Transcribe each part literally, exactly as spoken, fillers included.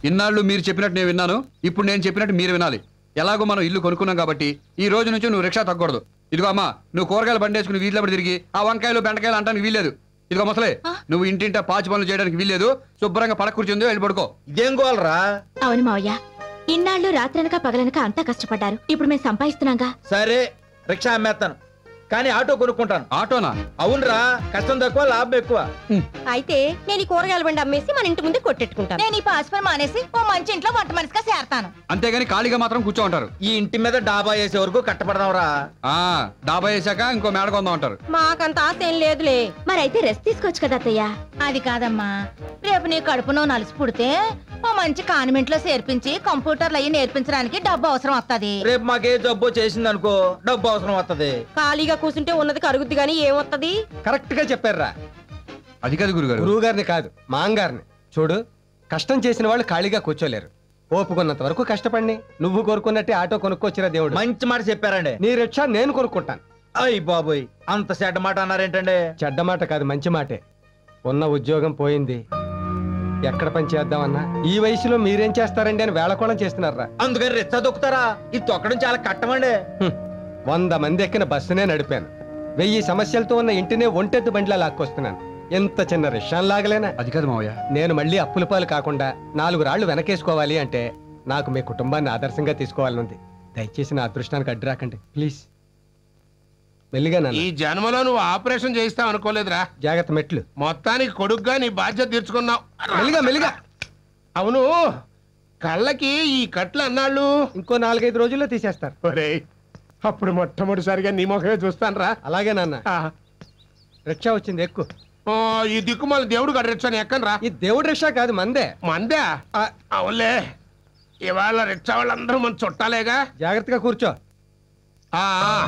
ఇన్నాళ్ళు మీరు చెప్పినట్టు నేను విన్నాను, ఇప్పుడు నేను చెప్పినట్టు మీరు వినాలి. ఎలాగో మనం ఇల్లు కొనుక్కున్నాం కాబట్టి ఈ రోజు నుంచి నువ్వు రిక్షా తగ్గకూడదు. ఇదిగో అమ్మా, నువ్వు కూరగాయలు బండేసుకుని వీధిలో పడి తిరిగి ఆ వంకాయలు బెండకాయలు అంటానికి వీల్లేదు. ఇదిగో ముసలే, నువ్వు ఇంటింటా పాచి పనులు చేయడానికి వీల్లేదు. శుభ్రంగా పడక కూర్చుందో వెళ్ళి పడుకో. ఇదేం గోలరా? అవును మావయ్య, ఇన్నాళ్ళు రాత్రనక పగలనక అంతా కష్టపడ్డారు. ఇప్పుడు మేము సంపాదిస్తున్నాగా. సరే రిక్షా అమ్మేస్తాను, కానీ ఆటో కొనుక్కుంటాను. ఆటోనా? అవునరా, కష్టం తక్కువ లాభం ఎక్కువ. అయితే నేను ఈ కూరగాయల బండి అమ్మేసి మన ఇంటి ముందు కొట్టెట్టుకుంటాను. నేను ఈ పాస్పర్ మానేసి ఓ మంచి ఇంట్లో వంట మనిషిగా చేరతాను. అంతేగాని ఖాళీగా మాత్రం కూర్చో ఉంటారు. ఈ ఇంటి మీద డాబా వేసే వరకు కట్టపడదాంరా. ఆ డాబా వేసాక ఇంకో మేడ కొందాం అంటారు. మాకంత ఆశ ఏం లేదులే. మరైతే రెస్ట్ తీసుకోవచ్చు కదా అత్తయ్య. అది కాదమ్మా, రేపు నీ కడుపునో నలిసి పుడితే ఓ మంచి కాన్వెంట్ లో చేర్పించి కంప్యూటర్లు అయ్యి నేర్పించడానికి డబ్బు అవసరం వస్తది. రేపు మాకే జబ్బు చేసింది అనుకో, డబ్బు అవసరం వస్తది. ఖాళీగా కూర్చుంటే ఉన్నది కరుగుద్ది గానీ ఏమొత్తది? కరెక్ట్ గా చెప్పారా? అది కాదు గురుగారు. గురువు గారిని కాదు, మాంగారిని చూడు. కష్టం చేసిన వాళ్ళు ఖాళీగా కూర్చోలేరు. ఓపుకున్నంత వరకు కష్టపడి నువ్వు కోరుకున్నట్టే ఆటో కొనుక్కొచ్చిరా దేవుడు. మంచి మాట చెప్పారండి. నీ రిక్షా నేను కొనుక్కుంటాను. అయ్యి బాబోయ్, అంత చెడ్డ మాట అన్నారేంటండి? చెడ్డ మాట కాదు, మంచి మాటే. ఉన్న ఉద్యోగం పోయింది, ఎక్కడ పని చేద్దామన్నా ఈ వయసులో మీరేం చేస్తారండి అని వేళకోళం చేస్తున్నారా. అందుకని రిచ్చా దొక్కుతారా? ఇది తొక్కడం చాలా కట్టమండి. వంద మంది ఎక్కిన బస్సునే నడిపాను. వెయ్యి సమస్యలతో ఉన్న ఇంటినే ఒంటెద్దు బండిలా లాక్కొస్తున్నాను. ఎంత చిన్న రిక్షాన్ లాగలేనా? అది కాదు మావయ్య, నేను మళ్ళీ అప్పుల పాలు కాకుండా నాలుగు రాళ్లు వెనకేసుకోవాలి అంటే నాకు మీ కుటుంబాన్ని ఆదర్శంగా తీసుకోవాలనుంది. దయచేసి నా అదృష్టానికి అడ్డు రాకండి ప్లీజ్. మెల్లిగా ఈ జన్మలో నువ్వు ఆపరేషన్ చేయిస్తావు అనుకోలేదురా. జాగ్రత్త మెట్లు. మొత్తానికి కొడుకుగా నీ బాధ్యత తీర్చుకున్నావు. మెల్లిగా మెల్లిగా. అవును, కళ్ళకి ఈ కట్లు అన్నాళ్ళు ఇంకో నాలుగైదు రోజుల్లో తీసేస్తారు. ఒరేయ్, అప్పుడు మొట్టమొదటిసారిగా నీ ముఖమే చూస్తాను రా. అలాగే నాన్న. రిక్షా వచ్చింది, ఎక్కు. ఈ దిక్కుమాల దేవుడు గడ రిక్షాని ఎక్కను రా. ఈ దేవుడు రిక్షా కాదు, మందే. మందే? అవునులే, ఇవాళ రిక్షా వాళ్ళందరూ మన చుట్టాలేగా. జాగ్రత్తగా కూర్చో. ఆ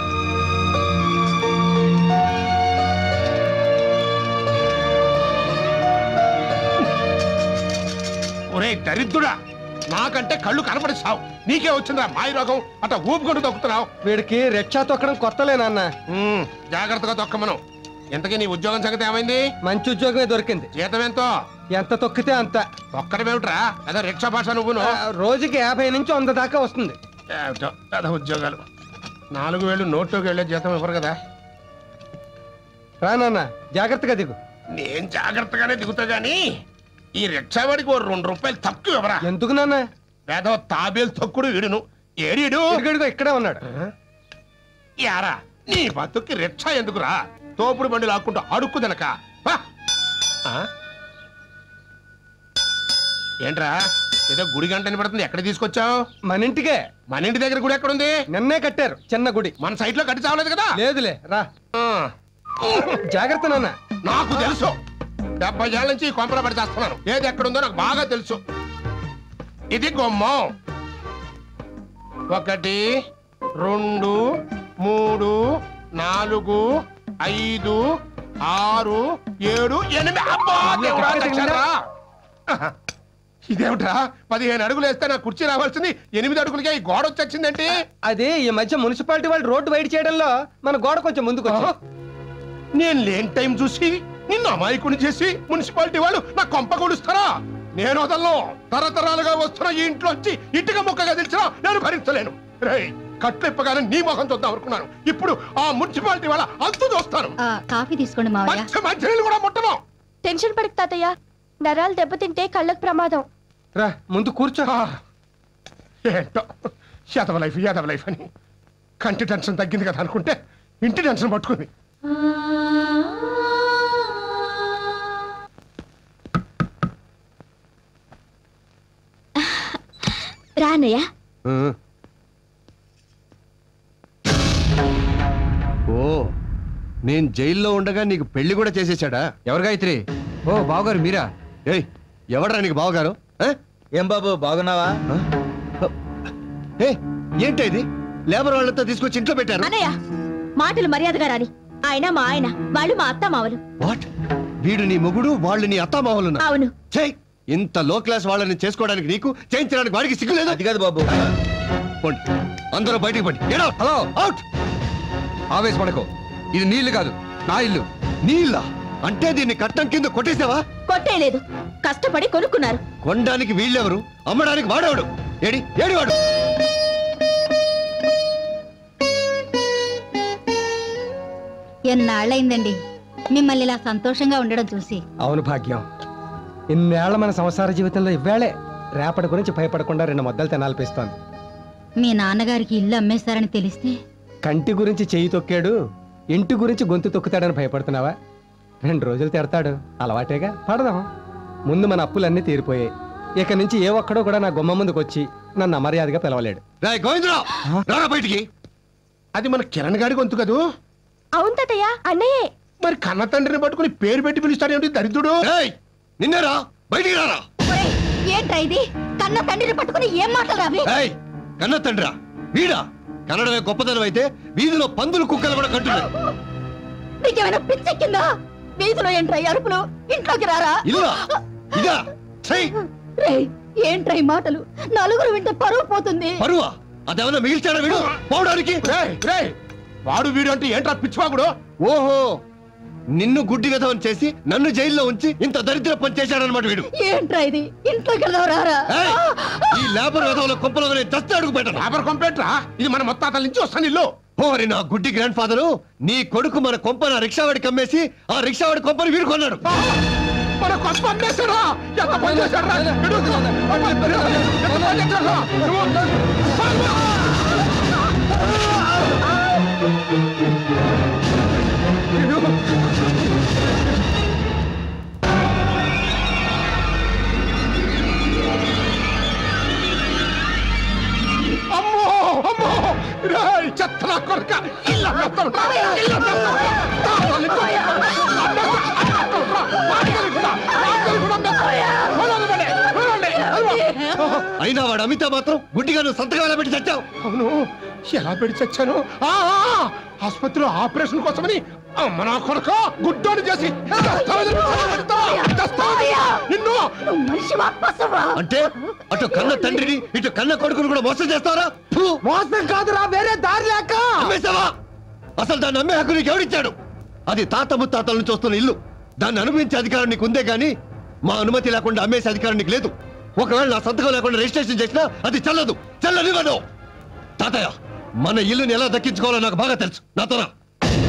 ఒరే దరిద్రుడా, నాకంటే కళ్ళు కనపడిస్తావు, నీకే వచ్చిందా మాయ రోగం? అట్ట ఊపుకుంటూ తొక్కుతున్నావు. వీడికి రిక్షా తొక్కడం కొత్తలే నాన్న. జాగ్రత్తగా తొక్కమను. ఎంతకీ నీ ఉద్యోగం సంగతి ఏమైంది? మంచి ఉద్యోగమే దొరికింది. జీతం ఎంతో? ఎంత తొక్కితే అంత. తొక్కడమేమిట్రా, అదే రిక్షా భాష నువ్వును. రోజుకి యాభై నుంచి వంద దాకా వస్తుంది. ఏమిటో అదే ఉద్యోగాలు. నాలుగు వేలు నోట్లోకి వెళ్ళే జీతం ఇవ్వరు కదా. రా నాన్న, జాగ్రత్తగా దిగు. నేను జాగ్రత్తగానే దిగుతా గాని ఈ రిక్షా వాడికి ఓ రెండు రూపాయలు తక్కువ ఇవ్వరా. ఎందుకు నాన్న? వేదో తాబేలు తొక్కుడు వీడును. ఏడీడు ఇక్కడే ఉన్నాడు. యారా, నీ బతుక్కి రిక్షా ఎందుకురా? తోపుడు బండి లాక్కుంటూ అడుక్కు తినక. ఏంట్రా, ఏదో గుడి గంట పడుతుంది, ఎక్కడ తీసుకొచ్చావు? మన ఇంటికే. మన ఇంటి దగ్గర గుడి ఎక్కడుంది? నిన్నే కట్టారు చిన్న గుడి. మన సైట్ లో కట్టి చావలేదు కదా? లేదులే, రా. జాగ్రత్త నాన్న. నాకు తెలుసు, డెబ్బై ఏళ్ళ నుంచి కొంపల పడి చేస్తున్నాను. ఏది ఎక్కడుందో నాకు బాగా తెలుసు. ఇది గుమ్మం. ఒకటి, రెండు, మూడు, నాలుగు, ఐదు, ఆరు, ఏడు, ఎనిమిది. ఇదేమిట్రా, పదిహేను అడుగులు వేస్తే నా కుర్చీ రావాల్సింది ఎనిమిది అడుగులకే ఈ గోడ వచ్చేసిందంటే? అదే ఈ మధ్య మున్సిపాలిటీ వాళ్ళు రోడ్డు వైడ్ చేయడంలో మన గోడ కొంచెం ముందుకు. నేను లేని టైం చూసి నిన్ను అమాయకుని చేసి మున్సిపాలిటీ వాళ్ళు నా కొంప కొడుస్తారా? నేను వదలను. తరతరాలుగా వస్తున్న ఈ ఇంట్లోంచి ఇటుక ముక్కగా తెలిసినా నేను భరించలేను. రేయ్, కట్లు ఇప్పగానే నీ మొహం చూద్దాం అనుకున్నాను. ఇప్పుడు ఆ మున్సిపాలిటీ వాళ్ళ అంతు చూస్తాను. కాఫీ తీసుకోండి మావయ్య. మంచినీళ్ళు కూడా ముట్టను. టెన్షన్ పడకు తాతయ్య, నరాలు దెబ్బతింటే కళ్ళకు ప్రమాదం. రా, ముందు కూర్చో. ఏంటో యాదవ లైఫ్ యాదవ లైఫ్ అని కంటి టెన్షన్ తగ్గింది కదా అనుకుంటే ఇంటి టెన్షన్ పట్టుకుంది. రానయ్య. ఓ, నేను జైల్లో ఉండగా నీకు పెళ్లి కూడా చేసేసాడా? ఎవరు గాయత్రి? ఓ బావగారు మీరా? ఏయ్, ఎవడరా నీకు బావగారు? ఏం బాబు, బాగున్నావా? ఏంటి ఇది? లేబర్ వాళ్ళతో తీసుకొచ్చి ఇంట్లో పెట్టారు. అన్నయ్య, మాటలు మర్యాదగా రాని. ఆయన మా ఆయన, వాళ్ళు మా అత్త మావలు. వాట్? వీడు నీ మొగుడు, వాళ్ళు నీ అత్త మావలు? అవును. చెయ్, ఇంత లో క్లాస్ వాళ్ళని చేసుకోవడానికి నీకు, చేయించడానికి వాడికి సిగ్గులేదు? అది కాదు బాబు. అందరూ బయటికి పడి. Hello, out. ఆవేశపడకో, ఇది నీళ్లు కాదు, నా ఇల్లు. నీళ్ళ అంటే దీన్ని కట్టం కింద కొట్టేసావా? కొట్టేలేదు, కష్టపడి కొనుక్కున్నారు. కొనడానికి వీళ్ళెవరు, అమ్మడానికి వాడేవాడు? ఏడి ఏడివాడు? ఎన్నాళ్ళైందండి మిమ్మల్ని ఇలా సంతోషంగా ఉండడం చూసి. అవును భాగ్యం, ఇన్నేళ్ల మన సంసార జీవితంలో ఇవ్వాళే రేపటి గురించి భయపడకుండా రెండు ముద్దలు తినాలిపిస్తోంది. మీ నాన్నగారికి ఇల్లు అమ్మేశారని తెలిస్తే? కంటి గురించి చెయ్యి తొక్కాడు, ఇంటి గురించి గొంతు తొక్కుతాడని భయపడుతున్నావా? రెండు రోజులు తిడతాడు, అలవాటేగా, పడదాం. ముందు మన అప్పులన్నీ తీరిపోయాయి. ఇక నుంచి ఏ ఒక్కడో కూడా నా గుమ్మ ముందుకు వచ్చి నన్ను అమర్యాదగా పిలవలేడు. బయటికి. అది మన కిరణ్ గారి గొంతు కదూ? అవును తాతయ్య, అన్నయ్యే. మరి కన్న తండ్రిని పట్టుకుని పేరు పెట్టి పిలుస్తాడేమిటి దరిద్రుడు? నిన్నేరా, బయటికి రారా. ఏంట్రా ఇది? కన్న తండ్రిని పట్టుకుని ఏం మాట్లాడాలి? కన్న తండ్రా వీడా? కన్నడమే గొప్పతనం అయితే వీధిలో పందులు కుక్కలు కూడా కంటున్నాయి. నీకేమైనా పిచ్చెక్కిందా? వీధిలో ఏంట్రా అరుపులు? ఇంట్లోకి రారా. ఇల్లా ఇదా? ఏంట్రా ఈ మాటలు? నలుగురు వింటే పరువు పోతుంది. పరువా? అదేమన్నా మిగిల్చాడా వీడు పోవడానికి? వాడు వీడు అంటే ఏంట్రా పిచ్చివాగుడు? ఓహో, నిన్ను గుడ్డి విధవని చేసి నన్ను జైల్లో ఉంచి ఇంత దరిద్ర పని చేశాడనమాట వీడు. ఏంట్రా ఇది? ఇంట్లోకి వెళ్దాం రారా. ఈ లేబర్ విధవుల కొంపలో చస్తే అడుగు పెట్టను. లేబర్ కొంపేట్రా? ఇది మన మొత్తాతల నుంచి వస్తాను ఇల్లు. ఓరి నా గుడ్డి గ్రాండ్ ఫాదరు, నీ కొడుకు మన కొంప నా రిక్షావాడికి అమ్మేసి ఆ రిక్షావాడి కొంపని వీడు కొన్నాడు. మన కొంప అమ్మేశాడా? ఎంత పని చేశాడురా? వీడు? ఎంత పని చేశాడురా? అమ్మో అమ్మో, రేయ్ చెత్త కొడుక, ఇల్లు అమ్మేస్తాను, ఇల్లు అమ్మేస్తాను. అయినా వాడు అమితా మాత్రం గుడ్డిగా నువ్వు సంతకాల పెట్టి చచ్చావు. అవును, ఎలా పెట్టి చచ్చాను? ఆ ఆసుపత్రిలో ఆపరేషన్ కోసమని అమ్మ నా కొడుక గుడ్డోని చేసి నిన్ను. అంటే అటు కన్న తండ్రిని ఇటు కన్న కొడుకుని కూడా మోసం చేస్తారా? మోసం కాదురా, వేరే దారి లేక. అమ్మేశావా? అసలు దాన్ని అమ్మే హక్కు నీకు ఎవరిచ్చాడు? అది తాత ముత్తాతల నుంచి వస్తున్న ఇల్లు. దాన్ని అనుభవించే అధికారం నీకు ఉందే గానీ మా అనుమతి లేకుండా అమ్మేసే అధికారం నీకు లేదు. ఒకవేళ నా సంతకం లేకుండా రిజిస్ట్రేషన్ చేసినా అది చెల్లదు, చెల్లనివ్వను. తాతయ్య, మన ఇల్లుని ఎలా దక్కించుకోవాలో నాకు బాగా తెలుసు. నాతో రా.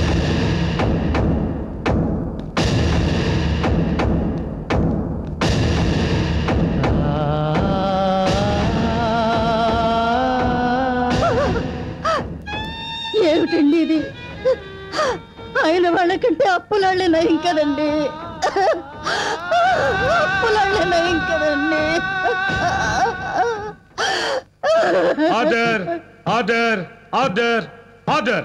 ఏమిటండి ఇది? అయిన వాళ్ళకంటే అప్పులాళ్ళే నయం కదండి. అప్పులాళ్ళే నయం కదండి. Order order order order.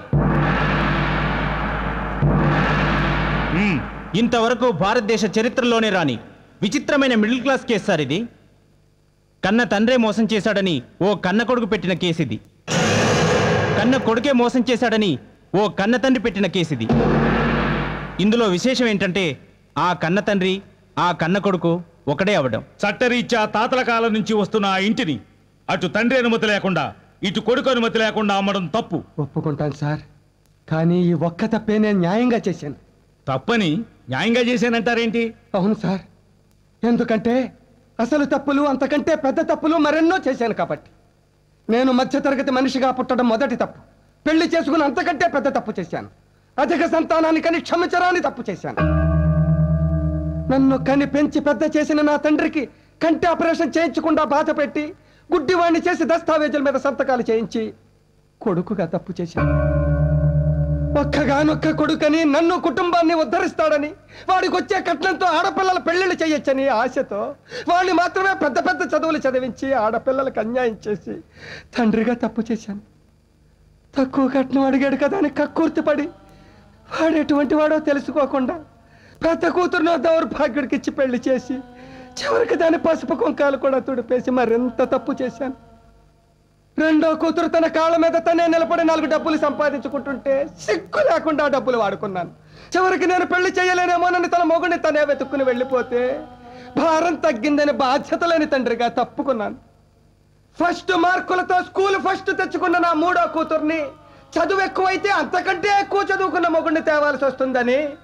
ఇంతవరకు భారతదేశ చరిత్రలోనే రాని విచిత్రమైన మిడిల్ క్లాస్ కేసు సార్ ఇది. కన్న తండ్రే మోసం చేశాడని ఓ కన్న కొడుకు పెట్టిన కేసు ఇది. కన్న కొడుకే మోసం చేశాడని ఓ కన్న తండ్రి పెట్టిన కేసు ఇది. ఇందులో విశేషం ఏంటంటే ఆ కన్న తండ్రి ఆ కన్న కొడుకు ఒకడే అవడం. చట్టరీత్యా తాతల కాలం నుంచి వస్తున్న ఆ ఇంటిని అటు తండ్రి అనుమతి లేకుండా ఇటు కొడుకు అనుమతి లేకుండా అమ్మడం తప్పు. ఒప్పుకుంటాను సార్, కానీ ఈ ఒక్క తప్పే నేను న్యాయంగా చేశాను. తప్పని న్యాయంగా చేశానంటారేంటి? అవును సార్, ఎందుకంటే అసలు తప్పులు అంతకంటే పెద్ద తప్పులు మరెన్నో చేశాను కాబట్టి. నేను మధ్యతరగతి మనిషిగా పుట్టడం మొదటి తప్పు. పెళ్లి చేసుకుని అంతకంటే పెద్ద తప్పు చేశాను. అధిక సంతానాన్ని కని క్షమించరాని తప్పు చేశాను. నన్ను కని పెంచి పెద్ద చేసిన నా తండ్రికి కంటి ఆపరేషన్ చేయించకుండా బాధ పెట్టి గుడ్డివాణ్ణి చేసి దస్తావేజుల మీద సంతకాలు చేయించి కొడుకుగా తప్పు చేశాను. ఒక్కగానొక్క కొడుకని నన్ను కుటుంబాన్ని ఉద్ధరిస్తాడని వాడికి వచ్చే కట్నంతో ఆడపిల్లల పెళ్లిళ్ళు చేయొచ్చని ఆశతో వాడిని మాత్రమే పెద్ద పెద్ద చదువులు చదివించి ఆడపిల్లలకు అన్యాయం చేసి తండ్రిగా తప్పు చేశాను. తక్కువ కట్నం అడిగాడు కదా అని కక్కుర్తిపడి వాడు ఎటువంటి వాడో తెలుసుకోకుండా పెద్ద కూతురునో దౌర్భాగ్యుడికి ఇచ్చి పెళ్లి చేసి చివరికి దాని పసుపు కుంకాలు కూడా తుడిపేసి మరింత తప్పు చేశాను. రెండో కూతురు తన కాళ్ళ మీద తనే నిలబడి నాలుగు డబ్బులు సంపాదించుకుంటుంటే సిగ్గు లేకుండా డబ్బులు వాడుకున్నాను. చివరికి నేను పెళ్లి చేయలేనేమోనని తన మొగుడిని తనే వెతుక్కుని వెళ్ళిపోతే భారం తగ్గిందని బాధ్యత లేని తండ్రిగా తప్పుకున్నాను. ఫస్ట్ మార్కులతో స్కూల్ ఫస్ట్ తెచ్చుకున్న నా మూడో కూతుర్ని చదువు ఎక్కువైతే అంతకంటే ఎక్కువ చదువుకున్న మొగుడిని తేవాల్సి వస్తుందని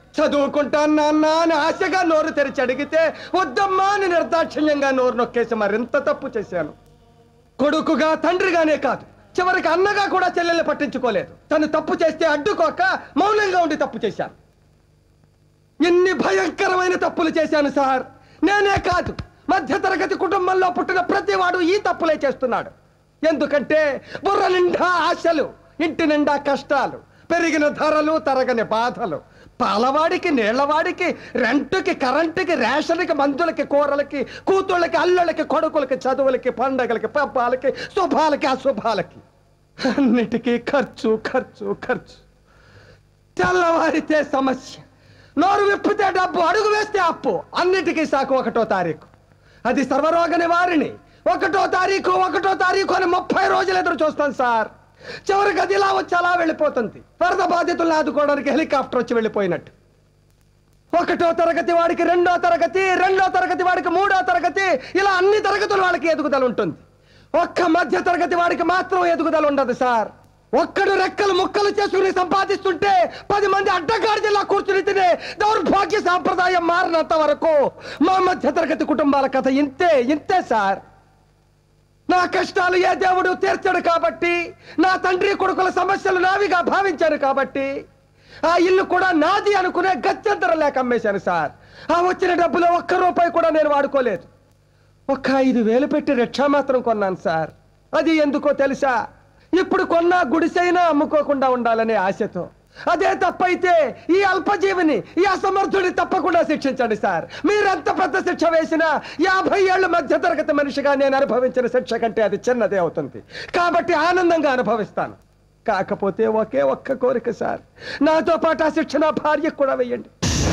చదువుకుంటాను నాన్న అని ఆశగా నోరు తెరిచి అడిగితే వద్దమ్మా అని నిర్దాక్షిణ్యంగా నోరు నొక్కేసి మరింత తప్పు చేశాను. కొడుకుగా తండ్రిగానే కాదు, చివరికి అన్నగా కూడా చెల్లెల్ని పట్టించుకోలేదు. తను తప్పు చేస్తే అడ్డుకోక మౌనంగా ఉండి తప్పు చేశాను. ఎన్ని భయంకరమైన తప్పులు చేశాను సార్. నేనే కాదు, మధ్యతరగతి కుటుంబంలో పుట్టిన ప్రతివాడు ఈ తప్పులే చేస్తున్నాడు. ఎందుకంటే బుర్ర నిండా ఆశలు, ఇంటి నిండా కష్టాలు, పెరిగిన ధరలు, తరగని బాధలు, పాలవాడికి, నీళ్లవాడికి, రెంటుకి, కరెంటుకి, రేషన్కి, మందులకి, కూరలకి, కూతుళ్ళకి, అల్లుళ్ళకి, కొడుకులకి, చదువులకి, పండగలకి, పబ్బాలకి, శుభాలకి, అశుభాలకి, అన్నిటికీ ఖర్చు ఖర్చు ఖర్చు. తెల్లవారితే సమస్య, నోరు విప్పితే డబ్బు, అడుగు వేస్తే అప్పు. అన్నిటికీ సాకు ఒకటో తారీఖు. అది సర్వరోగ నివారిణి. ఒకటో తారీఖు ఒకటో తారీఖు అని ముప్పై రోజులు ఎదురు చూస్తాను సార్. చివరికి అది ఇలా వచ్చి అలా వెళ్ళిపోతుంది. వరద బాధితులను ఆదుకోవడానికి హెలికాప్టర్ వచ్చి వెళ్ళిపోయినట్టు. ఒకటో తరగతి వాడికి రెండో తరగతి, రెండో తరగతి వాడికి మూడో తరగతి, ఇలా అన్ని తరగతుల వాళ్ళకి ఎదుగుదల ఉంటుంది. ఒక్క మధ్య తరగతి వాడికి మాత్రం ఎదుగుదల ఉండదు సార్. ఒక్కడు రెక్కలు ముక్కలు చేసుకుని సంపాదిస్తుంటే పది మంది అడ్డగాడిలా కూర్చుని తినే దౌర్భాగ్య సాంప్రదాయం మారినంత వరకు మా మధ్య తరగతి కుటుంబాల కథ ఇంతే ఇంతే సార్. నా కష్టాలు ఏ దేవుడు తీర్చడు కాబట్టి, నా తండ్రి కొడుకుల సమస్యలు నావిగా భావించాను కాబట్టి ఆ ఇల్లు కూడా నాది అనుకునే గత్యంతరం లేక అమ్మేశాను సార్. ఆ వచ్చిన డబ్బులో ఒక్క రూపాయి కూడా నేను వాడుకోలేదు. ఒక్క ఐదు వేలు పెట్టి రిక్షా మాత్రం కొన్నాను సార్. అది ఎందుకో తెలుసా? ఇప్పుడు కొన్నా గుడిసైనా అమ్ముకోకుండా ఉండాలనే ఆశతో. అదే తప్పైతే ఈ అల్పజీవిని, ఈ అసమర్థుని తప్పకుండా శిక్షించండి సార్. మీరెంత పెద్ద శిక్ష వేసినా యాభై ఏళ్ళ మధ్య తరగతి మనిషిగా నేను అనుభవించిన శిక్ష కంటే అది చిన్నదే అవుతుంది. కాబట్టి ఆనందంగా అనుభవిస్తాను. కాకపోతే ఒకే ఒక్క కోరిక సార్, నాతో పాటు ఆ శిక్ష నా భార్యకు కూడా వెయ్యండి.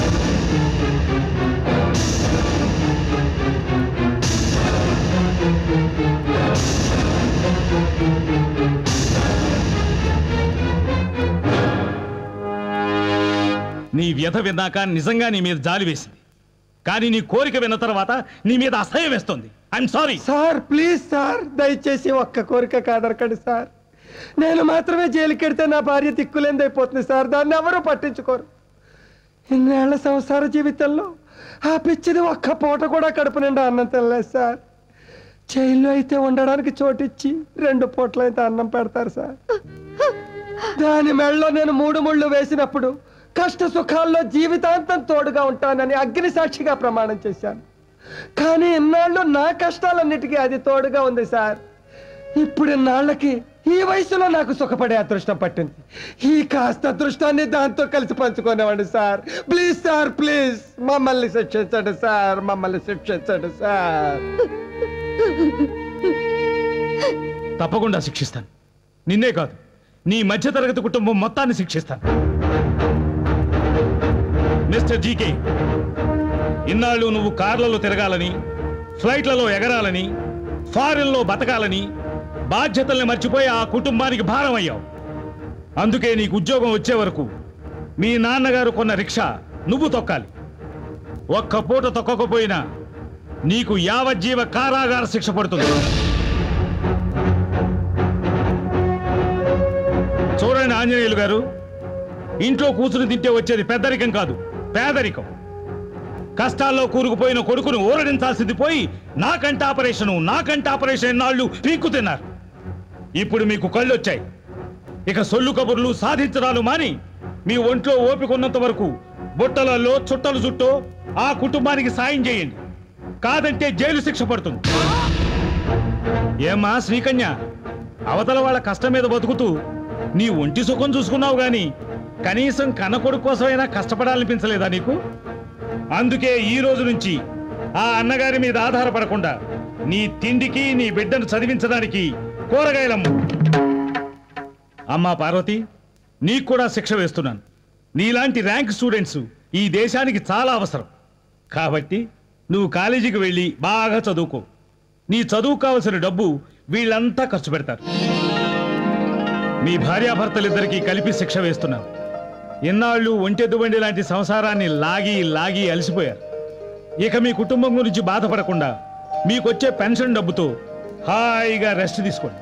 నీ వ్యధ విన్నాక నిజంగా నీ మీద జాలి వేసింది, కానీ నీ కోరిక విన్న తర్వాత నీ మీద అసహ్యం వేస్తుంది. I'm sorry sir. Please sir, దయచేసి ఒక్క కోరిక కాదరకండి సార్. నేను మాత్రమే జైలుకెడితే నా భార్య దిక్కులేందైపోతుంది సార్. దాన్ని ఎవరూ పట్టించుకోరు. ఇన్నేళ్ల సంసార జీవితంలో ఆ పిచ్చిది ఒక్క పూట కూడా కడుపు నిండా అన్నం తినలేదు సార్. జైల్లో అయితే ఉండడానికి చోటిచ్చి రెండు పూటలైతే అన్నం పెడతారు సార్. దాని మెళ్ళలో నేను మూడు ముళ్ళు వేసినప్పుడు కష్ట సుఖాల్లో జీవితాంతం తోడుగా ఉంటానని అగ్ని సాక్షిగా ప్రమాణం చేశాను. కానీ ఇన్నాళ్ళు నా కష్టాలన్నిటికీ అది తోడుగా ఉంది సార్. ఇప్పుడు ఇన్నాళ్ళకి ఈ వయసులో నాకు సుఖపడే అదృష్టం పట్టింది. ఈ కాస్త అదృష్టాన్ని దాంతో కలిసి పంచుకునేవాడి సార్. ప్లీజ్ సార్, ప్లీజ్ మమ్మల్ని శిక్షించండి సార్, మమ్మల్ని శిక్షించండి సార్. తప్పకుండా శిక్షిస్తాను. నిన్నే కాదు, నీ మధ్యతరగతి కుటుంబం మొత్తాన్ని శిక్షిస్తాను. మిస్టర్ జీకే, ఇన్నాళ్ళు నువ్వు కార్లలో తిరగాలని, ఫ్లైట్లలో ఎగరాలని, ఫారిన్లో బతకాలని బాధ్యతల్ని మర్చిపోయి ఆ కుటుంబానికి భారం అయ్యావు. అందుకే నీకు ఉద్యోగం వచ్చే వరకు మీ నాన్నగారు కొన్న రిక్షా నువ్వు తొక్కాలి. ఒక్క పూట తొక్కకపోయినా నీకు యావజ్జీవ కారాగార శిక్ష పడుతుంది. చూడండి ఆంజనేయులు గారు, ఇంట్లో కూర్చుని తింటే వచ్చేది పెద్దరికం కాదు, పేదరికం. కష్టాల్లో కూరుకుపోయిన కొడుకును ఊరడించాల్సింది పోయి నాకంట ఆపరేషను నాకంట ఆపరేషన్ ఎన్నాళ్ళు పీక్కు తిన్నారు. ఇప్పుడు మీకు కళ్ళు వచ్చాయి. ఇక సొల్లు కబుర్లు సాధించడాలు మాని మీ ఒంట్లో ఓపికొన్నంత వరకు బుట్టలలో చుట్టలు చుట్టూ ఆ కుటుంబానికి సాయం చేయండి. కాదంటే జైలు శిక్ష పడుతుంది. ఏమా శ్రీకన్య, అవతల వాళ్ళ కష్టం మీద బతుకుతూ నీ ఒంటి సుఖం చూసుకున్నావు గాని కనీసం కన్న కొడుకు కోసమైనా కష్టపడాలనిపించలేదా నీకు? అందుకే ఈ రోజు నుంచి ఆ అన్నగారి మీద ఆధారపడకుండా నీ తిండికి నీ బిడ్డను చదివించడానికి కూరగాయలమ్ము. అమ్మా పార్వతి, నీకు కూడా శిక్ష వేస్తున్నాను. నీలాంటి ర్యాంక్ స్టూడెంట్స్ ఈ దేశానికి చాలా అవసరం. కాబట్టి నువ్వు కాలేజీకి వెళ్ళి బాగా చదువుకో. నీ చదువు కావలసిన డబ్బు వీళ్ళంతా ఖర్చు పెడతారు. మీ భార్యాభర్తలిద్దరికీ కలిపి శిక్ష వేస్తున్నాను. ఇన్నాళ్ళు ఒంటెద్దు బండి లాంటి సంసారాన్ని లాగి లాగి అలసిపోయారు. ఇక మీ కుటుంబం గురించి బాధపడకుండా మీకొచ్చే పెన్షన్ డబ్బుతో హాయిగా రెస్ట్ తీసుకోండి.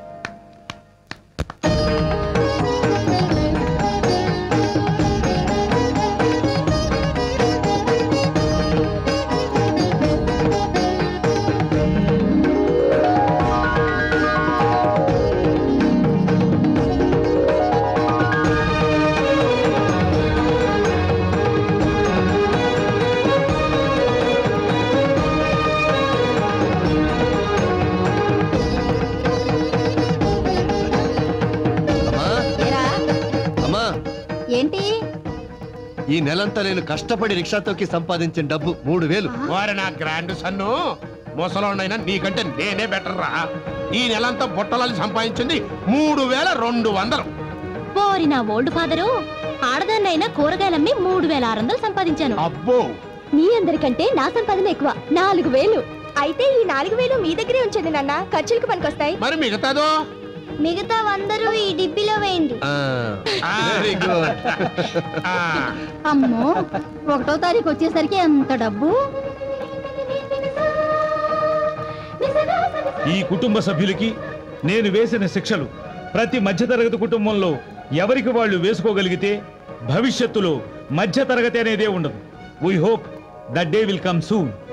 ఈ నెలంతా నేను కష్టపడి రిక్షా తొక్కి సంపాదించిన డబ్బు మూడు వేలు వారి నా గ్రాండ్ సన్ను ముసలోనైనా నీకంటే నేనే బెటర్ రా. ఈ నెలంతా బుట్టలని సంపాదించింది మూడు వేల రెండు వందలు. పోరి నా ఓల్డ్ ఫాదరు, ఆడదాన్నైనా కూరగాయలమ్మి మూడు వేల ఆరు వందలు సంపాదించాను. అబ్బో, మీ అందరికంటే నా సంపాదన ఎక్కువ, నాలుగు వేలు. అయితే ఈ నాలుగు వేలు మీ దగ్గరే ఉంచండి నాన్న, ఖర్చులకు పనికొస్తాయి. మరి మిగతాదో? మిగతా వందరు ఈ డిబ్బిలో వేయండి. Very good. ఆ, అమ్మో, ఒకటో తారీఖు వచ్చేసరికి ఎంత డబ్బు. ఈ కుటుంబ సభ్యులకి నేను వేసిన శిక్షలు ప్రతి మధ్యతరగతి కుటుంబంలో ఎవరికి వాళ్ళు వేసుకోగలిగితే భవిష్యత్తులో మధ్యతరగతి అనేదే ఉండదు. We hope that day will come soon.